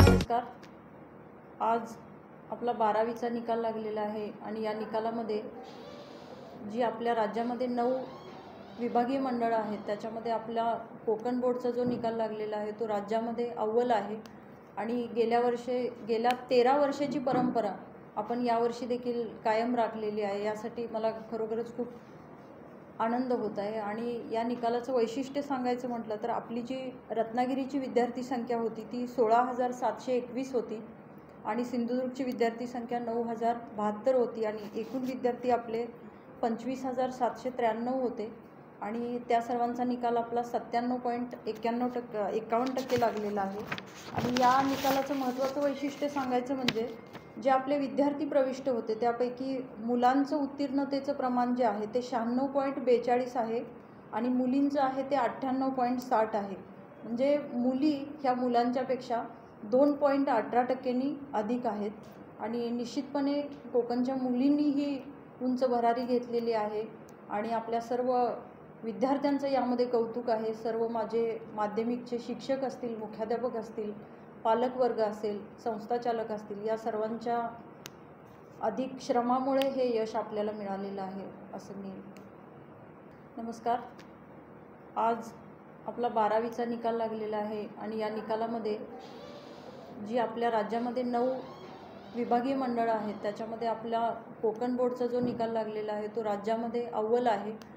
नमस्कार. आज आपला 12वीचा निकाल लागलेला आहे आणि या निकालामध्ये जी आपल्या राज्यामध्ये 9 विभागीय मंडळं आहेत त्याच्यामध्ये आपल्या कोकण बोर्डचा जो निकाल लागलेला आहे तो राज्यामध्ये अव्वल आहे आणि गेल्या 13 वर्षाची परंपरा आपण यावर्षी देखील कायम राखलेली आहे. यासाठी मला खरोखरच खूप आनंद होत आहे. आणि या निकालाचं वैशिष्ट्य सांगायचं म्हटलं तर आपली जी रत्नागिरीची विद्यार्थी संख्या होती ती 16,721 होती आणि सिंधुदुर्गची विद्यार्थी संख्या 9,072 होती आणि एकूण विद्यार्थी आपले 25,793 होते आणि त्या सर्वांचा निकाल आपला 97.51% लागलेला आहे. आणि या निकालाचं महत्त्वाचं वैशिष्ट्य सांगायचं म्हणजे जे आपले विद्यार्थी प्रविष्ट होते त्यापैकी मुलांचं उत्तीर्णतेचं प्रमाण जे आहे ते 96.42 आहे आणि मुलींचं आहे ते 98.60 आहे. म्हणजे मुली ह्या मुलांच्यापेक्षा 2.18%नी अधिक आहेत आणि निश्चितपणे कोकणच्या मुलींनीही उंच भरारी घेतलेली आहे आणि आपल्या सर्व विद्यार्थ्यांचं यामध्ये कौतुक आहे. सर्व माझे माध्यमिकचे शिक्षक असतील, मुख्याध्यापक असतील, पालकवर्ग असेल, संस्थाचालक असतील, या सर्वांच्या अधिक श्रमामुळे हे यश आपल्याला मिळालेलं आहे असं मी. नमस्कार. आज आपला 12वीचा निकाल लागलेला आहे आणि या निकालामध्ये जी आपल्या राज्यामध्ये 9 विभागीय मंडळं आहेत त्याच्यामध्ये आपल्या कोकण बोर्डचा जो निकाल लागलेला आहे तो राज्यामध्ये अव्वल आहे